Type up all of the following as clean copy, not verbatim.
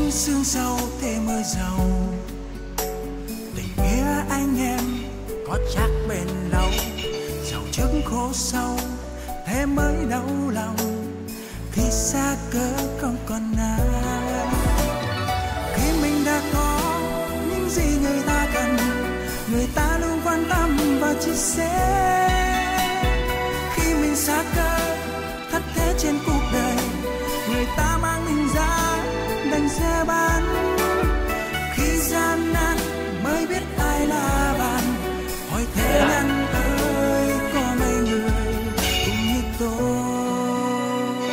sương sâu thế mới giàu. Tình nghĩa anh em có chắc bền lâu, giàu trước khổ sau thế mới đau lòng. Khi xa cớ không còn ai, khi mình đã có những gì người ta cần, người ta luôn quan tâm và chia sẻ. Khi mình xa cơ thất thế trên cuộc đời, người ta mang mình ra đành xe bán. Khi gian nan mới biết ai là bạn, hỏi thế nhân ơi có mấy người cũng như tôi.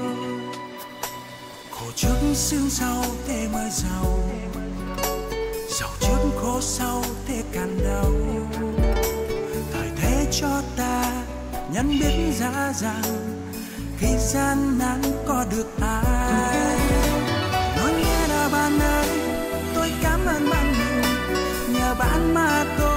Khổ trước sương sau thế mới giàu, giàu trước khổ sau thế càng đau. Thời thế cho ta nhận biết ra rằng khi gian nan có được ai. Nói nghe là bạn ơi, tôi cảm ơn bạn nhiều, nhờ bạn mà tôi